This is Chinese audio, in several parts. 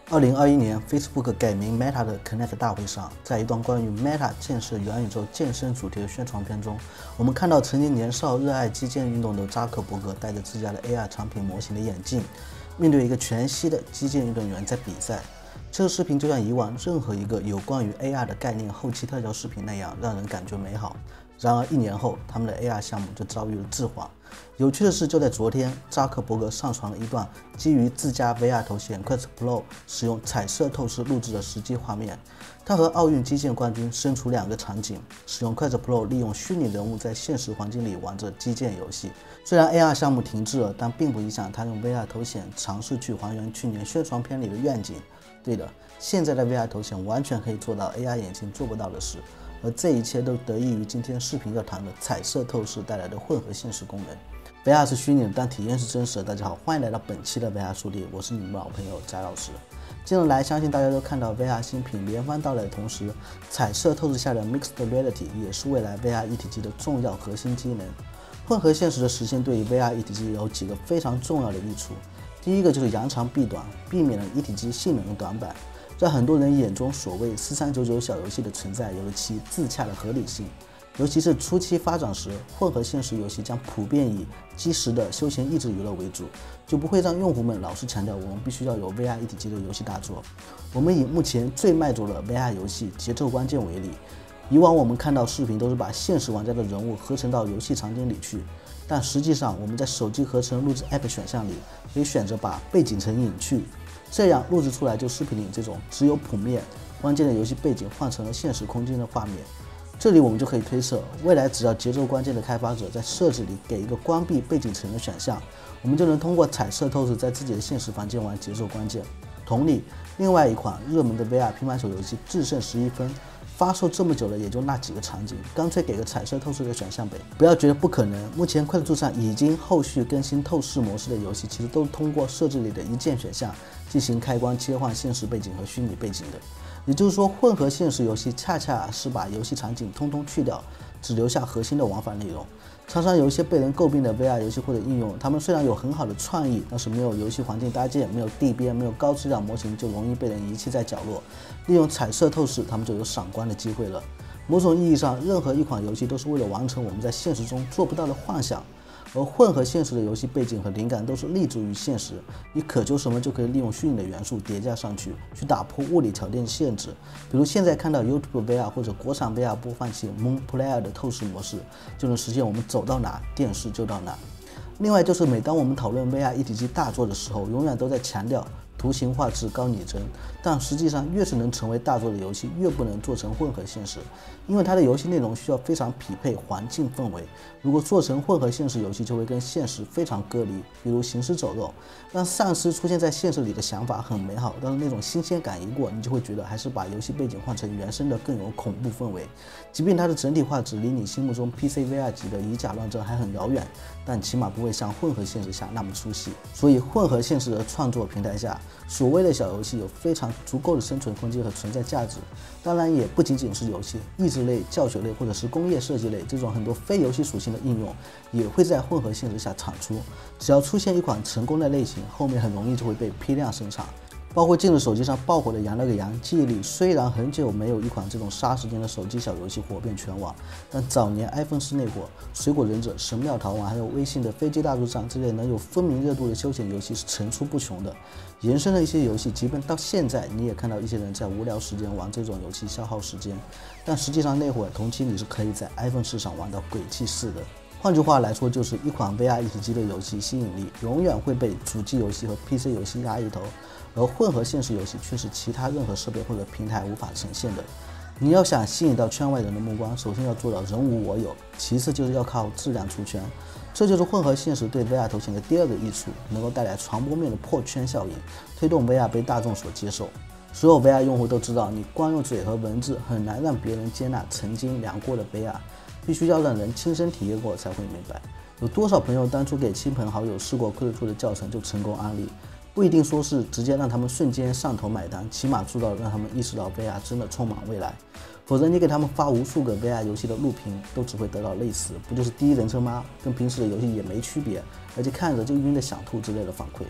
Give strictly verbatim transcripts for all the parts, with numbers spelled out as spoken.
二零二一年 ，Facebook 改名 Meta 的 Connect 大会上，在一段关于 Meta 建设元宇宙健身主题的宣传片中，我们看到曾经年少热爱击剑运动的扎克伯格戴着自家的 A R 产品模型的眼镜，面对一个全息的击剑运动员在比赛。这个视频就像以往任何一个有关于 A R 的概念后期特效视频那样，让人感觉美好。然而一年后，他们的 A R 项目就遭遇了滞缓。有趣的是，就在昨天，扎克伯格上传了一段基于自家 V R 头显 Quest Pro 使用彩色透视录制的实际画面。他和奥运击剑冠军身处两个场景，使用 Quest Pro 利用虚拟人物在现实环境里玩着击剑游戏。虽然 A R 项目停滞了，但并不影响他用 V R 头显尝试去还原去年宣传片里的愿景。对的，现在的 V R 头显完全可以做到 A R 眼镜做不到的事，而这一切都得益于今天视频要谈的彩色透视带来的混合现实功能。V R 是虚拟的，但体验是真实的。大家好，欢迎来到本期的 V R 速递，我是你们老朋友翟老师。近年来，相信大家都看到 V R 新品连番到来的同时，彩色透视下的 Mixed Reality 也是未来 V R 一体机的重要核心机能。混合现实的实现对于 V R 一体机有几个非常重要的益处。第一个就是扬长避短，避免了一体机性能的短板。在很多人眼中，所谓四三九九小游戏的存在有了其自洽的合理性。尤其是初期发展时，混合现实游戏将普遍以即时的休闲益智娱乐为主，就不会让用户们老是强调我们必须要有 V R 一体机的游戏大作。我们以目前最卖座的 V R 游戏《节奏关键》为例，以往我们看到视频都是把现实玩家的人物合成到游戏场景里去，但实际上我们在手机合成录制 App 选项里可以选择把背景层隐去，这样录制出来就视频里这种只有谱面、关键的游戏背景换成了现实空间的画面。这里我们就可以推测，未来只要节奏关键的开发者在设置里给一个关闭背景层的选项，我们就能通过彩色透视在自己的现实房间玩节奏关键。同理，另外一款热门的 V R 平板手游戏《至胜十一分》发售这么久了，也就那几个场景，干脆给个彩色透视的选项呗。不要觉得不可能，目前快手上已经后续更新透视模式的游戏，其实都是通过设置里的一键选项进行开关切换现实背景和虚拟背景的。也就是说，混合现实游戏恰恰是把游戏场景通通去掉，只留下核心的玩法内容。常常有一些被人诟病的 V R 游戏或者应用，他们虽然有很好的创意，但是没有游戏环境搭建，没有地边，没有高质量模型，就容易被人遗弃在角落。利用彩色透视，他们就有闪光的机会了。某种意义上，任何一款游戏都是为了完成我们在现实中做不到的幻想。而混合现实的游戏背景和灵感都是立足于现实，你渴求什么就可以利用虚拟的元素叠加上去，去打破物理条件限制。比如现在看到 YouTube V R 或者国产 V R 播放器 Moon Player 的透视模式，就能实现我们走到哪电视就到哪。另外就是每当我们讨论 V R 一体机大作的时候，永远都在强调图形画质高拟真，但实际上越是能成为大作的游戏，越不能做成混合现实，因为它的游戏内容需要非常匹配环境氛围。如果做成混合现实游戏，就会跟现实非常割离。比如行尸走肉，让丧尸出现在现实里的想法很美好，但是那种新鲜感一过，你就会觉得还是把游戏背景换成原生的更有恐怖氛围。即便它的整体画质离你心目中 P C V R 级的以假乱真还很遥远，但起码不会像混合现实下那么出戏。所以混合现实的创作平台下，所谓的小游戏有非常足够的生存空间和存在价值。当然也不仅仅是游戏，益智类、教学类或者是工业设计类这种很多非游戏属性的应用也会在混合现实下产出。只要出现一款成功的类型，后面很容易就会被批量生产。包括近日手机上爆火的羊了个羊，记忆里虽然很久没有一款这种杀时间的手机小游戏火遍全网，但早年 iPhone 四那会儿，水果忍者、神庙逃亡还有微信的飞机大作战这类能有风靡热度的休闲游戏是层出不穷的。延伸的一些游戏，即便到现在你也看到一些人在无聊时间玩这种游戏消耗时间，但实际上那会儿同期你是可以在 iPhone 四上玩到鬼泣四的。换句话来说，就是一款 V R 一体机的游戏吸引力永远会被主机游戏和 P C 游戏压一头，而混合现实游戏却是其他任何设备或者平台无法呈现的。你要想吸引到圈外人的目光，首先要做到人无我有，其次就是要靠质量出圈。这就是混合现实对 V R 头显的第二个益处，能够带来传播面的破圈效应，推动 V R 被大众所接受。所有 V R 用户都知道，你光用嘴和文字很难让别人接纳曾经凉过的 V R， 必须要让人亲身体验过才会明白。有多少朋友当初给亲朋好友试过 Quest 的教程就成功安利，不一定说是直接让他们瞬间上头买单，起码做到让他们意识到 V R 真的充满未来。否则你给他们发无数个 V R 游戏的录屏，都只会得到类似不就是第一人称吗？跟平时的游戏也没区别，而且看着就晕得想吐之类的反馈。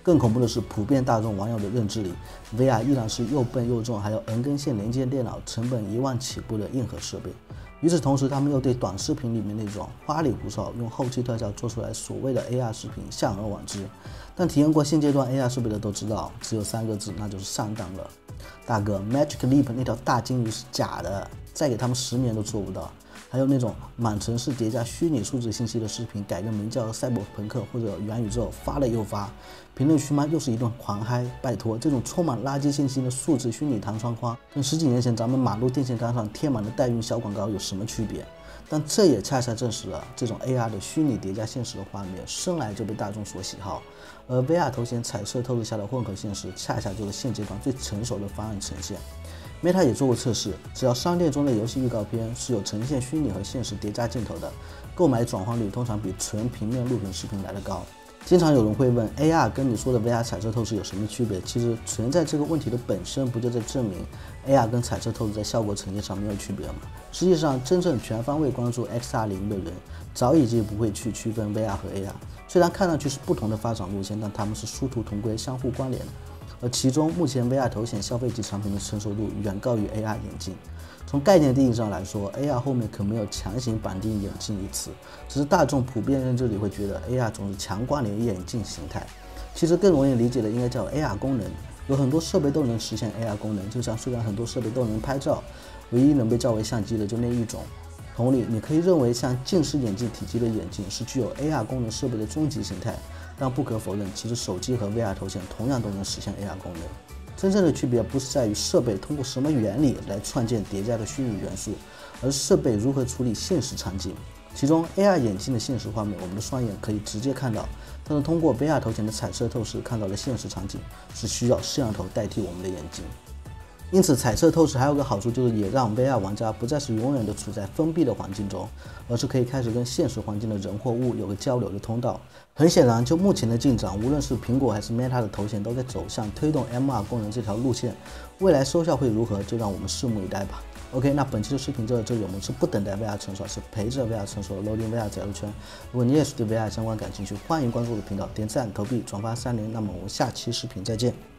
更恐怖的是，普遍大众网友的认知里 ，V R 依然是又笨又重，还有 N 根线连接电脑，成本一万起步的硬核设备。与此同时，他们又对短视频里面那种花里胡哨用后期特效做出来所谓的 A R 视频向而往之。但体验过现阶段 A R 设备的都知道，只有三个字，那就是上当了。大哥 ，Magic Leap 那条大金鱼是假的，再给他们十年都做不到。还有那种满城市叠加虚拟数字信息的视频，改个名叫赛博朋克或者元宇宙，发了又发，评论区嘛又是一顿狂嗨。拜托，这种充满垃圾信息的数字虚拟弹窗框，跟十几年前咱们马路电线杆上贴满的代孕小广告有什么区别？但这也恰恰证实了，这种 A R 的虚拟叠加现实的画面，生来就被大众所喜好。而 V R 头显彩色透视下的混合现实，恰恰就是现阶段最成熟的方案呈现。Meta 也做过测试，只要商店中的游戏预告片是有呈现虚拟和现实叠加镜头的，购买转换率通常比纯平面录屏视频来得高。经常有人会问 A R 跟你说的 V R 彩色透视有什么区别？其实存在这个问题的本身不就在证明 A R 跟彩色透视在效果呈现上没有区别吗？实际上，真正全方位关注 X R 领域的人早已经不会去区分 V R 和 A R， 虽然看上去是不同的发展路线，但他们是殊途同归、相互关联的。而其中，目前 V R 头显消费级产品的成熟度远高于 A R 眼镜。从概念定义上来说 ，A R 后面可没有强行绑定眼镜一词，只是大众普遍认知里会觉得 A R 总是强关联眼镜形态。其实更容易理解的应该叫 A R 功能，有很多设备都能实现 A R 功能，就像虽然很多设备都能拍照，唯一能被叫为相机的就那一种。同理，你可以认为像近视眼镜体积的眼镜是具有 A R 功能设备的终极形态。但不可否认，其实手机和 V R 头显同样都能实现 A R 功能。真正的区别不是在于设备通过什么原理来创建叠加的虚拟元素，而是设备如何处理现实场景。其中 A R 眼镜的现实画面，我们的双眼可以直接看到，但是通过 V R 头显的彩色透视看到的现实场景，是需要摄像头代替我们的眼睛。因此，彩色透视还有个好处，就是也让 V R 玩家不再是永远的处在封闭的环境中，而是可以开始跟现实环境的人或物有个交流的通道。很显然，就目前的进展，无论是苹果还是 Meta 的头显，都在走向推动 M R 功能这条路线。未来收效会如何，就让我们拭目以待吧。OK， 那本期的视频就到这里，我们是不等待 V R 成熟，是陪着 V R 成熟的 Loading V R 仔入圈。如果你也是对 V R 相关感兴趣，欢迎关注我的频道，点赞、投币、转发三连。那么我们下期视频再见。